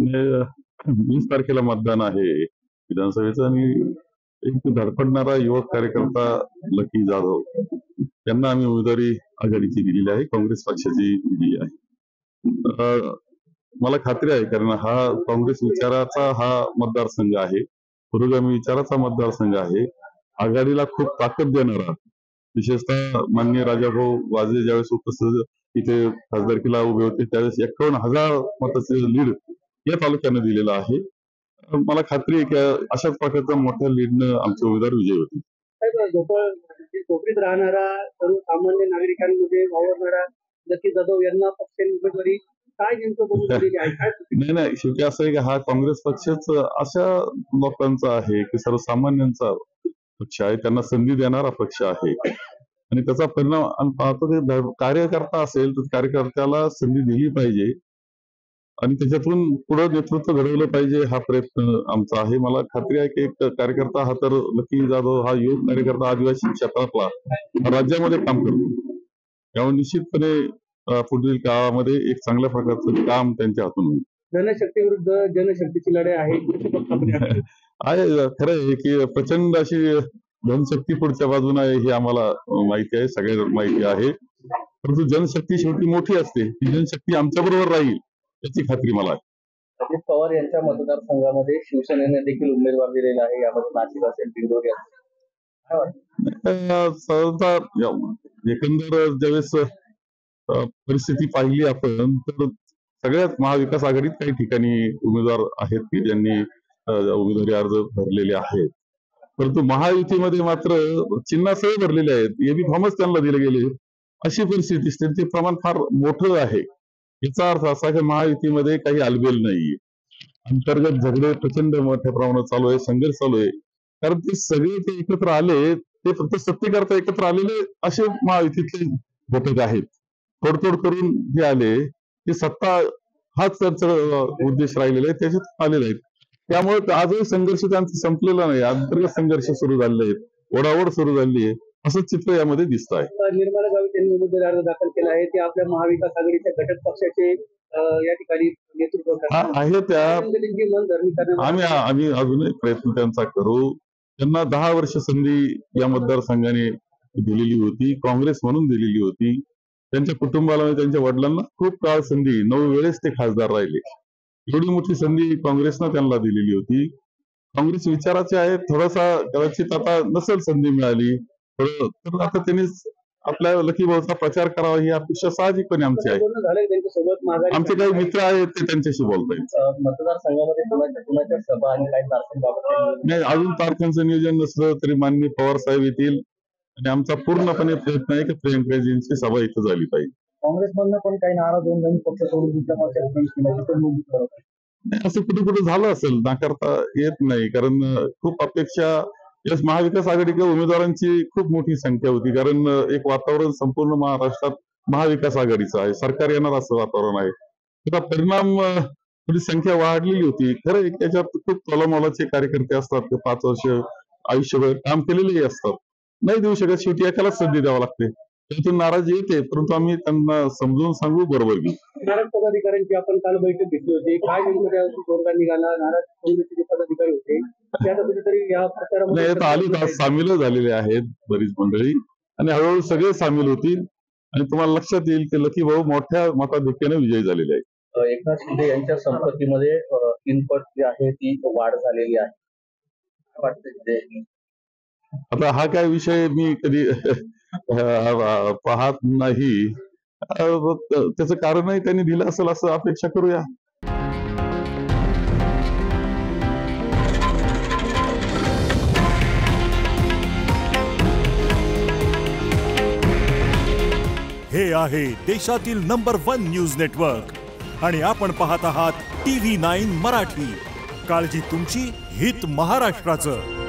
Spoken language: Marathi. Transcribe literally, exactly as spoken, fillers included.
वीस तारखेला मतदान आहे विधानसभेचं आणि एक धडपडणारा युवक कार्यकर्ता लकी जाधव यांना आम्ही उमेदवारी आघाडीची दिलेली आहे, काँग्रेस पक्षाची दिलेली आहे. मला खात्री आहे कारण हा काँग्रेस विचाराचा हा मतदारसंघ आहे, पुरोगामी विचाराचा मतदारसंघ आहे. आघाडीला खूप ताकद देणारा, विशेषतः माननीय राजाभाऊ वाजे ज्यावेळेस उपस्थित इथे खासदारकीला उभे होते त्यावेळेस एक्कावन्न हजार मताचे लीड या तालुक्याने दिलेला आहे. मला खात्री आहे की अशाच प्रकारच्या मोठ्या लीडनं आमचे उमेदवार विजयी होतील. कोकणीत राहणारा सर्वसामान्य नागरिकांमध्ये वावरणारा लकी जाधव यांना पक्षाने उमेदवारी काय नेमकं बोलून दिलेली आहे? नाही नाही शेवटी असं आहे की हा काँग्रेस पक्षच अशा लोकांचा आहे की सर्वसामान्यांचा पक्ष आहे, त्यांना संधी देणारा पक्ष आहे आणि त्याचा परिणाम आम्ही पाहतो की कार्यकर्ता असेल तर कार्यकर्त्याला संधी दिली पाहिजे आणि त्याच्यातून पुढे नेतृत्व घडवलं पाहिजे हा प्रयत्न आमचा आहे. मला खात्री आहे की एक कार्यकर्ता हा तर लकी जाधव हा युवक कार्यकर्ता आदिवासी क्षेत्रातला राज्यामध्ये काम करतो, त्यामुळे निश्चितपणे पुढील काळामध्ये एक चांगल्या प्रकारचं काम त्यांच्या हातून होईल. जनशक्ती विरुद्ध जनशक्तीची लढाई आहे आहे खरं आहे की प्रचंड अशी जनशक्ती पुढच्या बाजूने आहे हे आम्हाला माहिती आहे, सगळ्या माहिती आहे. परंतु जनशक्ती शेवटी मोठी असते, ती जनशक्ती आमच्या बरोबर राहील याची खात्री मला आहे. अजित पवार यांच्या मतदारसंघामध्ये शिवसेनेने देखील उमेदवार दिलेला आहे, यामध्ये नाशिक असेल दिंडोरी असेल. एकंदर ज्यावेळेस परिस्थिती पाहिली आपण तर सगळ्यात महाविकास आघाडीत काही ठिकाणी उमेदवार आहेत की ज्यांनी उमेदवारी अर्ज भरलेले आहेत, परंतु महायुतीमध्ये मात्र चिन्हासह भरलेले आहेत, एबी फॉर्मच त्यांना दिले गेले. अशी परिस्थिती त्यांचे प्रमाण फार मोठं आहे. याचा अर्थ असा की महायुतीमध्ये काही आलबेल नाहीये, अंतर्गत झगडे प्रचंड मोठ्या प्रमाणात चालू आहे, संघर्ष चालू आहे. कारण ते सगळे ते एकत्र आले, ते फक्त सत्तेकरता एकत्र आलेले असे महायुतीतले घटक आहेत. तोडतोड करून जे आले ते सत्ता हाच त्यांचा उद्देश राहिलेला आहे, त्याच्यात आलेले आहेत. त्यामुळे आजही संघर्ष त्यांचा संपलेला नाही, अंतर्गत संघर्ष सुरू झालेले आहेत, ओढाओढ सुरू झाली आहे, असं चित्र यामध्ये दिसत आहे. निर्मला गावी त्यांनी उमेदवारी अर्ज दाखल केला आहे, ते आपल्या महाविकास आघाडीच्या घटक पक्षाचे या ठिकाणी नेतृत्व आहे. त्या आम्ही आम्ही अजूनही प्रयत्न त्यांचा करू. त्यांना दहा वर्ष संधी या मतदारसंघाने दिलेली होती, काँग्रेस म्हणून दिलेली होती. त्यांच्या कुटुंबाला त्यांच्या वडिलांना खूप काळ संधी, नऊ वेळेस ते खासदार राहिले. एवढी मोठी संधी काँग्रेसनं त्यांना दिलेली होती. काँग्रेस विचाराचे आहे, थोडासा कदाचित आता नसेल संधी मिळाली तर आता त्यांनी आपल्या लकी भाऊचा प्रचार करावा ही अपेक्षा साहजिकपणे आमची आहे. आमचे काही मित्र आहेत ते त्यांच्याशी बोलतायत. मतदारसंघामध्ये सभा आणि काही तारखांबाबत नाही, अजून तारखांचं नियोजन नसलं तरी माननीय पवार साहेब येतील आणि आमचा पूर्णपणे प्रयत्न आहे की प्रियंकाजींची सभा इथं झाली पाहिजे. काँग्रेसमधनं पण काही नाराज होऊन नवीन पक्ष सोडून दुसऱ्या पक्षात नाही, असं कुठे कुठे झालं असेल, नाकारता येत नाही. कारण खूप अपेक्षा याच महाविकास आघाडीच्या उमेदवारांची खूप मोठी संख्या होती, कारण एक वातावरण संपूर्ण महाराष्ट्रात महाविकास आघाडीचं आहे, सरकार येणार असं वातावरण आहे. त्याचा परिणाम थोडी संख्या वाढलेली होती. खरं त्याच्यात खूप तोलामोलाचे कार्यकर्ते असतात, ते पाच वर्ष आयुष्यभर काम केलेलेही असतात, नाही देऊ शकत, शेवटी एकालाच संधी द्यावं लागते. त्यातून नाराजी येते, परंतु आम्ही त्यांना समजून सांगू, बरोबर घेऊ. नाराज पदाधिकाऱ्यांची आपण काल बैठक घेतली होती, काय नेमकं निघाला? नाराज काँग्रेसचे पदाधिकारी होते, कुठेतरी या प्रचारामध्ये आली सामील झालेले आहेत बरीच मंडळी आणि हळूहळू सगळे सामील होतील आणि तुम्हाला लक्षात येईल की लकी भाऊ मोठ्या मताधिक्याने विजयी झालेले आहेत. एकनाथ शिंदे यांच्या संपत्तीमध्ये तीन पट जी आहे ती वाढ झालेली आहे, वाटतं. आता हा काय विषय मी कधी पाहत नाही, त्याचं कारणही त्यांनी दिलं असेल असं अपेक्षा करूया. हे आहे देशातील नंबर वन न्यूज नेटवर्क आणि आपण पाहत आहात टीव्ही नाईन मराठी. काळजी तुमची, हित महाराष्ट्राचं.